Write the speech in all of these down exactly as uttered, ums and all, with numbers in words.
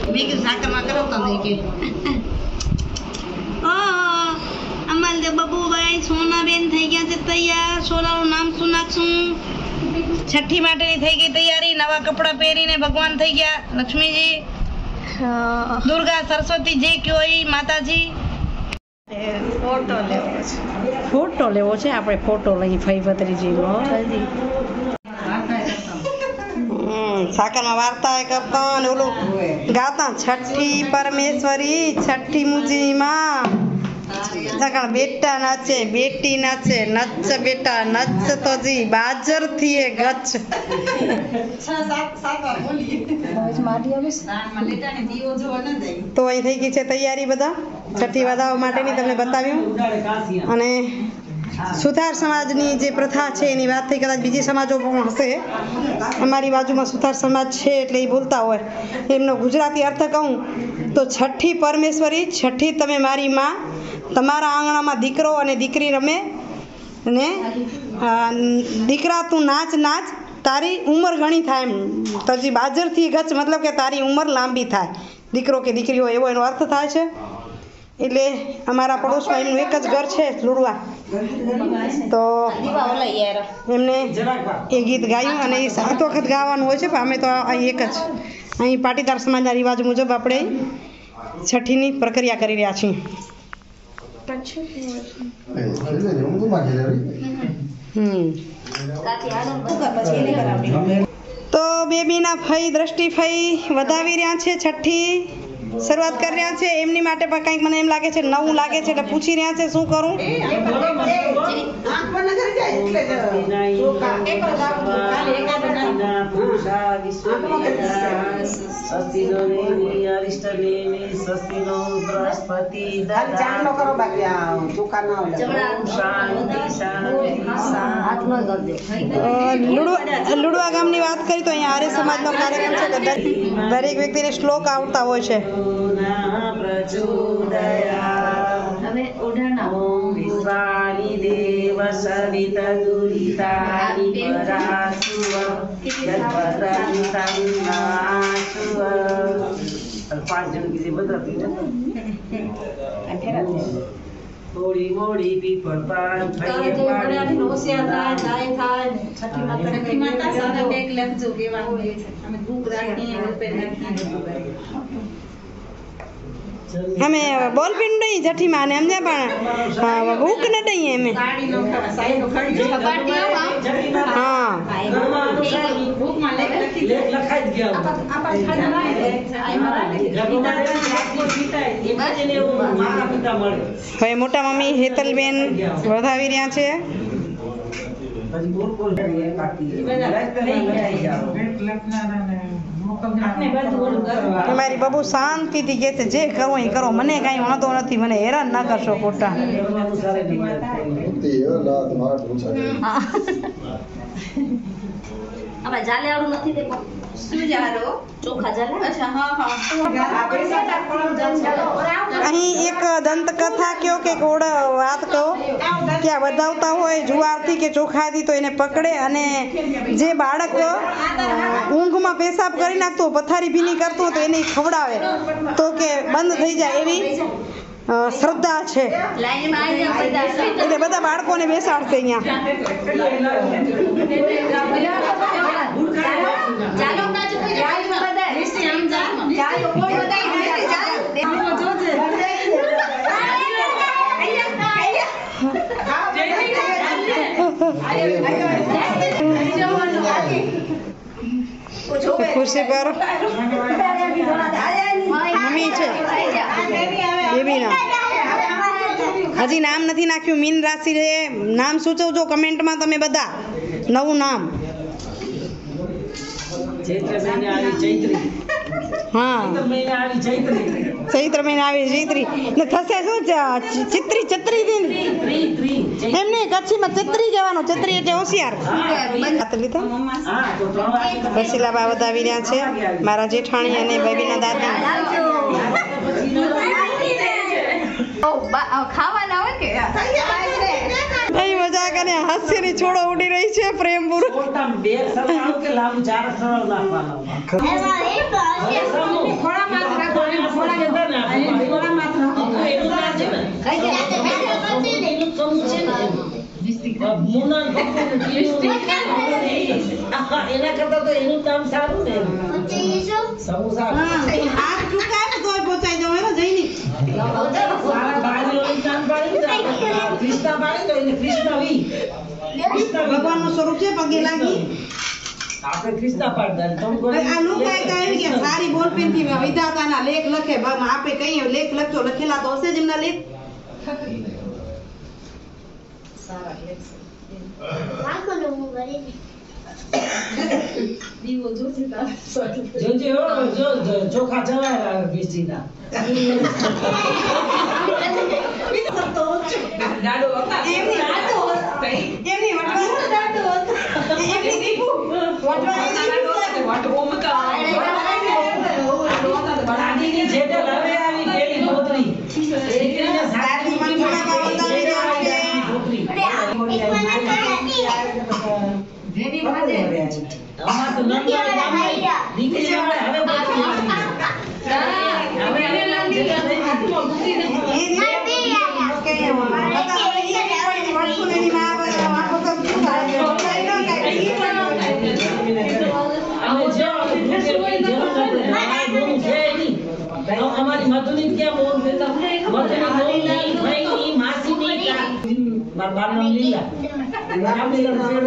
મેં કીધું સાકરમાં કરાવતા નહીં કે અમારે જે બબુભાઈ સોનાબેન થઈ ગયા છે તૈયાર. સોનાનું નામ શું નાખશું? છઠ્ઠી માટેની થઈ ગઈ તૈયારી. નવા કપડાં પહેરીને ભગવાન થઈ ગયા. લક્ષ્મીજી, દુર્ગા, સરસ્વતી જે કયો ઈ માતાજી. ફોટો લેવો છે. ફોટો લેવો છે. આપણે ફોટો લઈ ફઈ ભત્રીજીનો. સાકરમાં વાર્તા કરતા અને ઓલું ગાતા છઠ્ઠી પરમેશ્વરી છઠ્ઠી મુજી માં. બેટા નાચે બેટી નાચે નચ બેટા નચ તો જી બાજર થી એ ગચ. તો અહીં થઈ ગઈ છે તૈયારી બધા છઠ્ઠી વધાવવા માટેની. તમને બતાવ્યું. અને સુથાર સમાજની જે પ્રથા છે એની વાત થઈ. કદાચ બીજી સમાજો પણ હશે. અમારી બાજુમાં સુથાર સમાજ છે એટલે એ બોલતા હોય. એમનો ગુજરાતી અર્થ કહું તો છઠ્ઠી પરમેશ્વરી છઠ્ઠી તમે મારી માં. તમારા આંગણામાં દીકરો અને દીકરી રમે ને દીકરા તું નાચ નાચ તારી ઉંમર ઘણી થાય. એમ તજી બાજરથી ગચ મતલબ કે તારી ઉંમર લાંબી થાય. દીકરો કે દીકરી હોય એવો એનો અર્થ થાય છે. એટલે અમારા પડોશમાં એમનું એક જ ઘર છે લુડવા. તો એમને એ ગીત ગાયું અને એ સાત વખત ગાવાનું હોય છે. પણ અમે તો અહીં એક જ અહીં પાટીદાર સમાજના રિવાજ મુજબ આપણે છઠ્ઠીની પ્રક્રિયા કરી રહ્યા છીએ. તો બેબીના ફઈ દ્રષ્ટિ ફઈ વધાવી રહ્યા છે. છઠ્ઠી શરૂઆત કરી રહ્યા છે. એમની માટે પણ કંઈક મને એમ લાગે છે નવું લાગે છે એટલે પૂછી રહ્યા છે શું કરું. લુડવા ગામની વાત કરી તો અહીંયા આર્ય સમાજનો કાર્યક્રમ છે કે દરેક વ્યક્તિને શ્લોક આવડતા હોય છે. થોડી મોડી પીપળ પાન થઈ પાણી હોશિયાર થાય જાય થાય છઠ્ઠી માતા છઠ્ઠી માતા સારા બેગ લખજો કેવાનું હોય છે. અમે ભૂખ રાખીએ રૂપે રાખીએ. અમે બોલ પીન નહીં છઠ્ઠી માં એમ પણ ભૂખ ન દઈએ અમે. હા હવે મોટા મમ્મી હેતલબેન વધાવી રહ્યા છે. તમારી બાબુ શાંતિથી કે છે જે કરો એ કરો, મને કઈ વાંધો નથી, મને હેરાન ના કરશો ખોટા. આપણે જાલે આવડું નથી તે શું જાલો ચોખા જાલે. અચ્છા હા હા. અહીં એક દંતકથા કયો કે કોડ વાત કહો ત્યાં વધાવતા હોય જુવારથી કે ચોખાથી તો એને પકડે અને જે બાળક ઊંઘમાં પેશાબ કરી નાખતું પથારી ભીની કરતું તો એને ખવડાવે તો કે બંધ થઈ જાય એવી શ્રદ્ધા છે. એટલે બધા બાળકોને બેસાડશે અહીંયા. ખુરશી પર મમ્મી છે બેબીના. હજી નામ નથી નાખ્યું. મીન રાશિ રે નામ સૂચવજો કમેન્ટમાં તમે બધા નવું નામ. હા ચૈત્ર મહિને આવી ચૈત્રી ને થશે શું ચિત્રી ચત્રી એમને કચ્છીમાં ચત્રી જવાનું. ચત્રી એટલે હોશિયાર. વસીલાબા વધાવી રહ્યા છે. મારા જેઠાણી અને બેબીના દાદી ખાવાના હોય કે કઈ મજાક અને હાસ્યની છોડો ઉડી રહી છે. પ્રેમપૂર્વક બે સરળ કે લાંબુ ચાર સરળ નાખવાનો. મુના એના કરતા તો એનું કામ સારું ને સમોસા હા હાથ ચૂકાય ને તોય પહોંચાઈ જાવ એનો જઈને સારા બાળીઓની કામ પાડી કૃષ્ણ પાડી તો એને કૃષ્ણ વી ભગવાનનું સ્વરૂપ છે પગે લાગી આપણે કૃષ્ણ પાડતા તમ કોઈ આ લોકો કહે કે સારી બોલ પેનથી વિધાતાના લેખ લખે આપણે કહીએ લેખ લખજો લખેલા તો હશે જ એમના લેખ સારા લેખ દીવો જોશે તારે જોજે હો જો ચોખા ચવાય બીસીના દાડો હતા એમની દાડો એમની વટવા દાડો એમની દીપુ વટવા દાડો વટવો મકા દાદીની જેટે લવે આવી ગેલી છોકરી એકને સાદી મંગળા બાબા છોકરી જેની વાજે અમાર તો નંબર દીકરી હવે હવે હવે એને લાગી હાથમાં મૂકીને हमारी मधुनी क्या बोल देता मधुनी भाई मासी नहीं बार बार नाम लिया नाम लिया फिर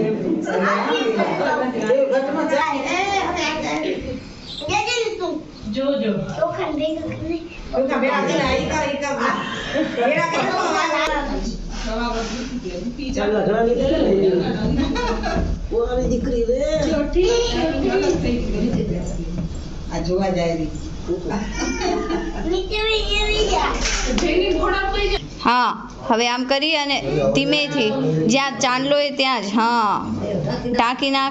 જો જો चल घरा निकल वो वाली दिकरी रे आ જોવા જાય રી હા હવે આમ કરી અને ધીમેથી જ્યાં ચાંદલો હોય ત્યાં જ હા ટાંકી નાખ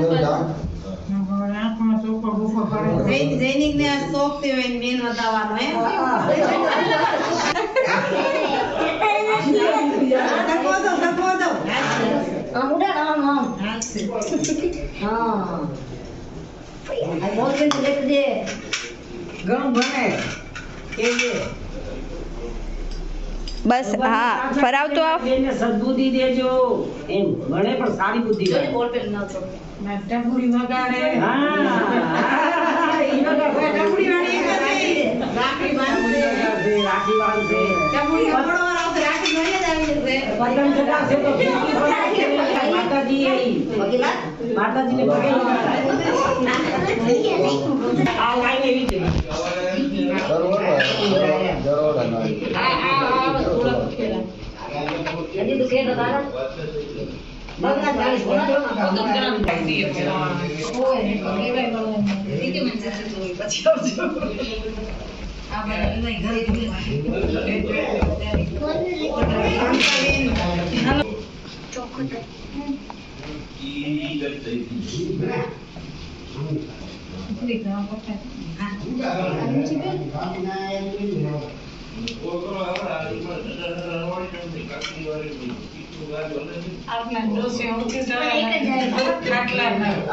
જૈનિક ને શોખ થયો હોય મેન બતાવવાનો હે ધક્કો દો ધક્કો દો ગમ બને કેજે બસ હા ફરાવતો આવ એને સદબુદ્ધિ દેજો એમ મને પણ સારી બુદ્ધિ જો મળે. બોલ પેન ન છો ટપુડી વગાડે હા ઈ વગર કોઈ ટપુડી વાળી એક જ છે રાખડી બાંધે છે, રાખી બાંધશે. ટપુડી હબળો આવશે રાખડી ભરી જ આવી જશે પતંગ ચગાવશે તો ફીરકી ફરાવશે. માતાજી આવી. માતાજીને પગે લગાડાય. આ લાઈન એવી છે. આપના ડોસે ઓકે ખાટલા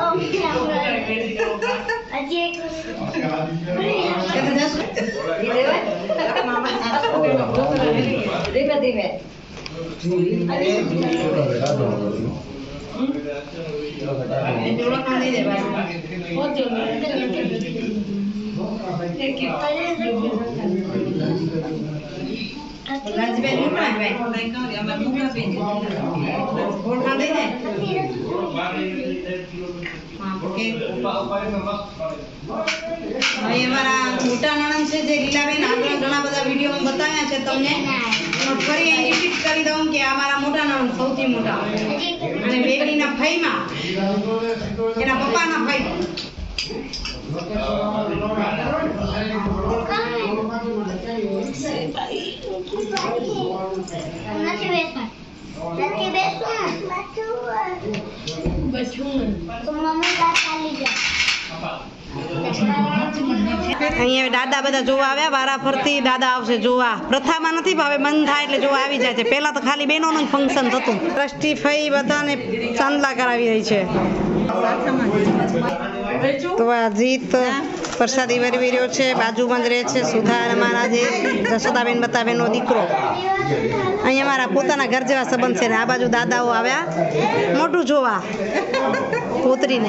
ધીમે ધીમે રાજબેન મોકલાવે અમાર મોકલાવે ઓળખાણ દઈ દે હા ઓકે ભાઈ અમારા મોટા નણંદ છે જે લીલાબેન આગળ ઘણા બધા વિડીયોમાં બતાવ્યા છે તમને પણ ફરી અહીં રિપીટ કરી દઉં કે અમારા મોટા નણંદ સૌથી મોટા અને બેબીના ફઈમાં એના પપ્પાના ફઈ અહીંયા દાદા બધા જોવા આવ્યા વારા ફરતી દાદા આવશે જોવા પ્રથામાં નથી હવે બંધ થાય એટલે જોવા આવી જાય છે પેલા તો ખાલી બહેનોનું ફંક્શન થતું ટ્રસ્ટી ફઈ બધાને ચાંદલા કરાવી રહી છે તો આ જીત પ્રસાદી વરવી રહ્યો છે, બાજુમાં જ રહે છે સુધાર અમારા જે જશોદાબેન બતાબેનનો દીકરો. અહીંયા મારા પોતાના ઘર જેવા સંબંધ છે ને આ બાજુ દાદાઓ આવ્યા મોટું જોવા પુત્રીને.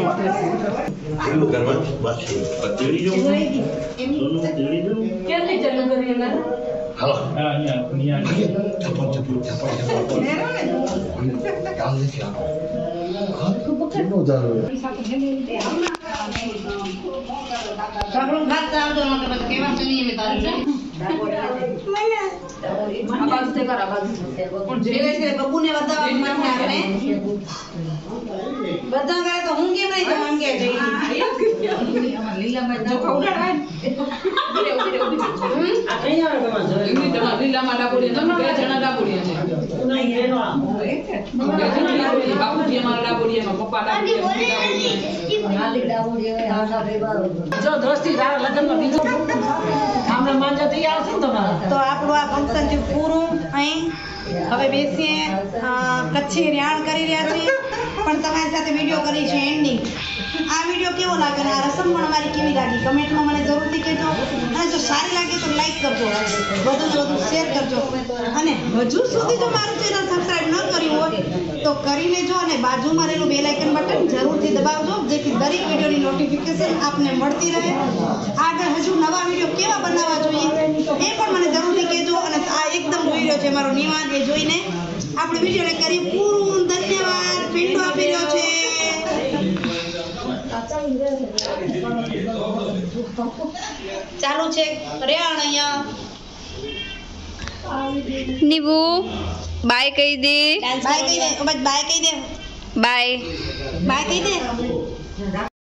બધા કરે તો હું કેમ નહીં જવાનું કે જઈ લીલામાં જો ખવડાડવા ઉડે ઉડે ઉડે આ કઈ આવે તમાર જો એમની તમાર લીલામાં ડાબોડી તમે બે જણા ડાબોડી છે નહીં એનો બે જણા ડાબોડી બાપુજી અમારા ડાબોડી માં પપ્પા ડાબોડી નાલી ડાબોડી આ સાબે જો દોસ્તી તારા લગનમાં બીજો આમને માંજા તૈયાર છે તમારા. તો આપણું આ ફંક્શન જે પૂરું અહીં હવે બેસીએ કચ્છી રિયાણ કરી રહ્યા છીએ પણ તમારી સાથે વિડીયો કરી છે એન્ડિંગ. આ વિડીયો કેવો લાગે અને આ રસમ પણ અમારી કેવી લાગી કમેન્ટમાં મને જરૂરથી કહેજો. અને જો સારી લાગે તો લાઈક કરજો, વધુ ને વધુ શેર કરજો અને હજુ સુધી જો મારું ચેનલ સબસ્ક્રાઇબ ન કર્યું હોય તો કરી લેજો અને બાજુમાં રહેલું બેલ આઇકન બટન જરૂરથી દબાવજો જેથી દરેક વિડીયોની નોટિફિકેશન આપને મળતી રહે. આગળ હજુ નવા વિડીયો કેવા બનાવવા જોઈએ એ પણ મને જરૂરથી કહેજો. અને આ એકદમ જોઈ રહ્યો છે મારો નિવાન એ જોઈને આપણે વિડીયોને કરી પૂરું. ધન્યવાદ. પિંડો આપી રહ્યો છે. ચાલુ છે રેણ અહીંયા નીબુ બાય કહી દે. બાય કહી દે બાય કહી દે બાય બાય કહી દે.